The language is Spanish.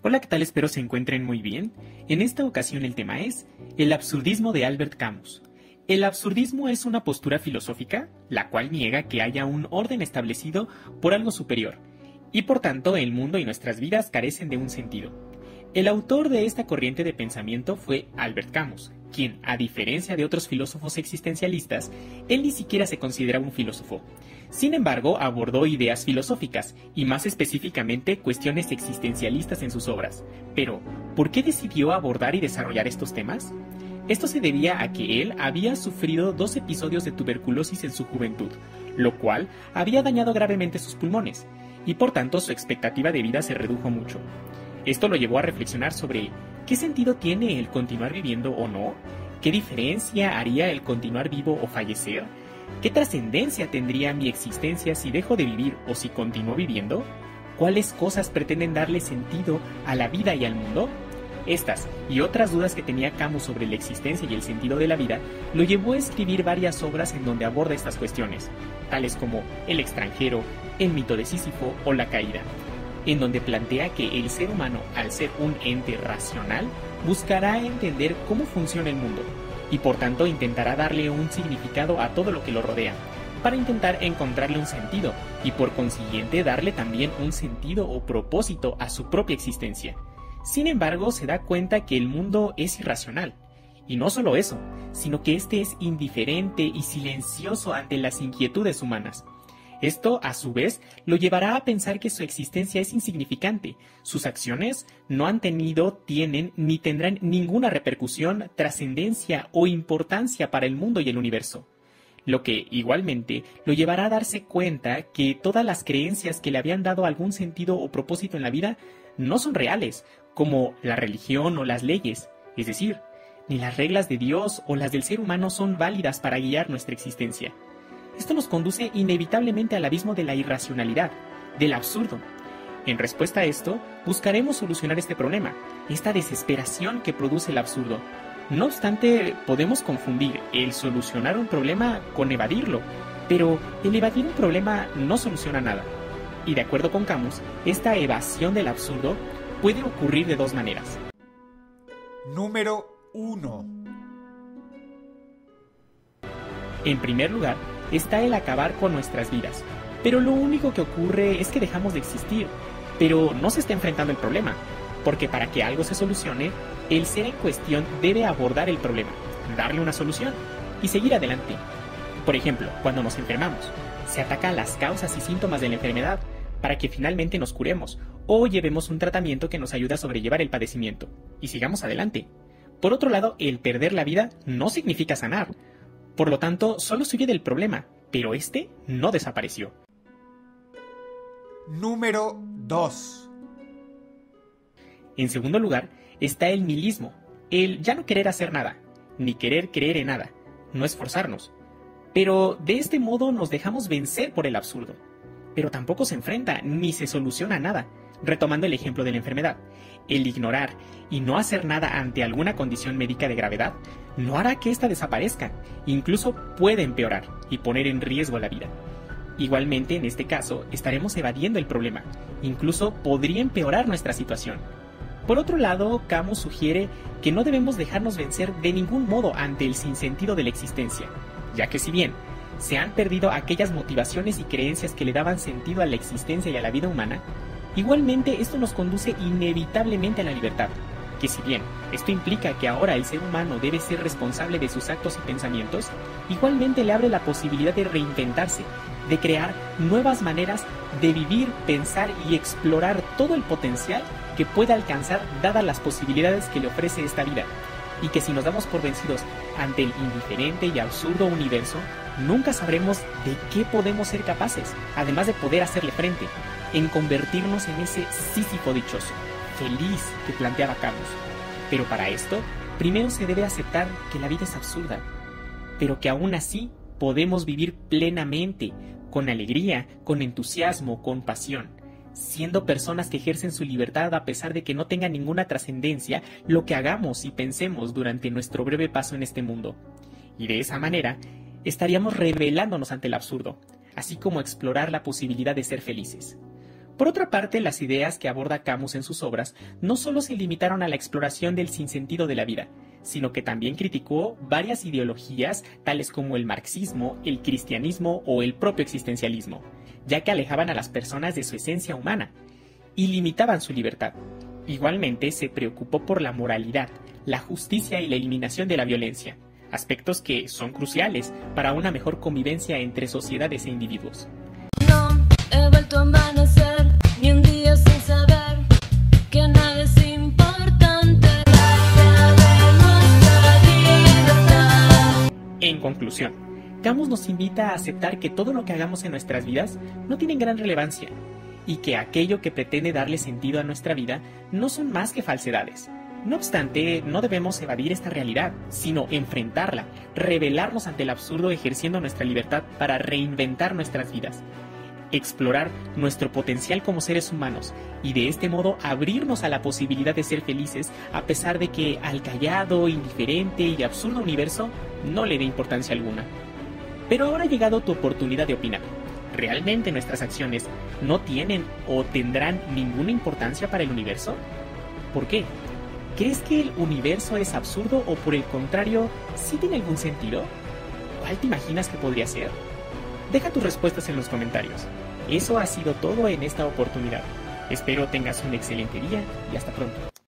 Hola, ¿qué tal? Espero se encuentren muy bien. En esta ocasión el tema es el absurdismo de Albert Camus. El absurdismo es una postura filosófica, la cual niega que haya un orden establecido por algo superior, y por tanto el mundo y nuestras vidas carecen de un sentido. El autor de esta corriente de pensamiento fue Albert Camus, quien, a diferencia de otros filósofos existencialistas, él ni siquiera se consideraba un filósofo. Sin embargo, abordó ideas filosóficas, y más específicamente cuestiones existencialistas en sus obras. Pero, ¿por qué decidió abordar y desarrollar estos temas? Esto se debía a que él había sufrido 2 episodios de tuberculosis en su juventud, lo cual había dañado gravemente sus pulmones, y por tanto su expectativa de vida se redujo mucho. Esto lo llevó a reflexionar sobre ¿qué sentido tiene el continuar viviendo o no? ¿Qué diferencia haría el continuar vivo o fallecer? ¿Qué trascendencia tendría mi existencia si dejo de vivir o si continúo viviendo? ¿Cuáles cosas pretenden darle sentido a la vida y al mundo? Estas y otras dudas que tenía Camus sobre la existencia y el sentido de la vida lo llevó a escribir varias obras en donde aborda estas cuestiones, tales como El extranjero, El mito de Sísifo o La caída, en donde plantea que el ser humano, al ser un ente racional, buscará entender cómo funciona el mundo, y por tanto intentará darle un significado a todo lo que lo rodea, para intentar encontrarle un sentido, y por consiguiente darle también un sentido o propósito a su propia existencia. Sin embargo, se da cuenta que el mundo es irracional, y no solo eso, sino que este es indiferente y silencioso ante las inquietudes humanas. Esto, a su vez, lo llevará a pensar que su existencia es insignificante. Sus acciones no han tenido, tienen ni tendrán ninguna repercusión, trascendencia o importancia para el mundo y el universo. Lo que, igualmente, lo llevará a darse cuenta que todas las creencias que le habían dado algún sentido o propósito en la vida no son reales, como la religión o las leyes. Es decir, ni las reglas de Dios o las del ser humano son válidas para guiar nuestra existencia. Esto nos conduce inevitablemente al abismo de la irracionalidad, del absurdo. En respuesta a esto, buscaremos solucionar este problema, esta desesperación que produce el absurdo. No obstante, podemos confundir el solucionar un problema con evadirlo, pero el evadir un problema no soluciona nada. Y de acuerdo con Camus, esta evasión del absurdo puede ocurrir de 2 maneras. Número 1. En primer lugar, está el acabar con nuestras vidas. Pero lo único que ocurre es que dejamos de existir, pero no se está enfrentando el problema, porque para que algo se solucione, el ser en cuestión debe abordar el problema, darle una solución y seguir adelante. Por ejemplo, cuando nos enfermamos, se atacan las causas y síntomas de la enfermedad para que finalmente nos curemos o llevemos un tratamiento que nos ayude a sobrellevar el padecimiento y sigamos adelante. Por otro lado, el perder la vida no significa sanar. Por lo tanto, solo se huye del problema, pero este no desapareció. Número 2. En segundo lugar, está el nihilismo, el ya no querer hacer nada, ni querer creer en nada, no esforzarnos. Pero de este modo nos dejamos vencer por el absurdo. Pero tampoco se enfrenta ni se soluciona nada. Retomando el ejemplo de la enfermedad, el ignorar y no hacer nada ante alguna condición médica de gravedad no hará que ésta desaparezca, incluso puede empeorar y poner en riesgo la vida. Igualmente, en este caso, estaremos evadiendo el problema, incluso podría empeorar nuestra situación. Por otro lado, Camus sugiere que no debemos dejarnos vencer de ningún modo ante el sinsentido de la existencia, ya que si bien se han perdido aquellas motivaciones y creencias que le daban sentido a la existencia y a la vida humana, igualmente esto nos conduce inevitablemente a la libertad, que si bien esto implica que ahora el ser humano debe ser responsable de sus actos y pensamientos, igualmente le abre la posibilidad de reinventarse, de crear nuevas maneras de vivir, pensar y explorar todo el potencial que pueda alcanzar dadas las posibilidades que le ofrece esta vida, y que si nos damos por vencidos ante el indiferente y absurdo universo, nunca sabremos de qué podemos ser capaces, además de poder hacerle frente, en convertirnos en ese Sísifo dichoso, feliz que planteaba Camus. Pero para esto, primero se debe aceptar que la vida es absurda, pero que aún así podemos vivir plenamente, con alegría, con entusiasmo, con pasión, siendo personas que ejercen su libertad a pesar de que no tenga ninguna trascendencia lo que hagamos y pensemos durante nuestro breve paso en este mundo. Y de esa manera, estaríamos rebelándonos ante el absurdo, así como explorar la posibilidad de ser felices. Por otra parte, las ideas que aborda Camus en sus obras no solo se limitaron a la exploración del sinsentido de la vida, sino que también criticó varias ideologías tales como el marxismo, el cristianismo o el propio existencialismo, ya que alejaban a las personas de su esencia humana y limitaban su libertad. Igualmente se preocupó por la moralidad, la justicia y la eliminación de la violencia, aspectos que son cruciales para una mejor convivencia entre sociedades e individuos. No he vuelto a amanecer ni un día sin saber que nada es importante. En conclusión, Camus nos invita a aceptar que todo lo que hagamos en nuestras vidas no tiene gran relevancia y que aquello que pretende darle sentido a nuestra vida no son más que falsedades. No obstante, no debemos evadir esta realidad, sino enfrentarla, rebelarnos ante el absurdo ejerciendo nuestra libertad para reinventar nuestras vidas, explorar nuestro potencial como seres humanos y de este modo abrirnos a la posibilidad de ser felices a pesar de que al callado, indiferente y absurdo universo no le dé importancia alguna. Pero ahora ha llegado tu oportunidad de opinar. ¿Realmente nuestras acciones no tienen o tendrán ninguna importancia para el universo? ¿Por qué? ¿Crees que el universo es absurdo o por el contrario, sí tiene algún sentido? ¿Cuál te imaginas que podría ser? Deja tus respuestas en los comentarios. Eso ha sido todo en esta oportunidad. Espero tengas un excelente día y hasta pronto.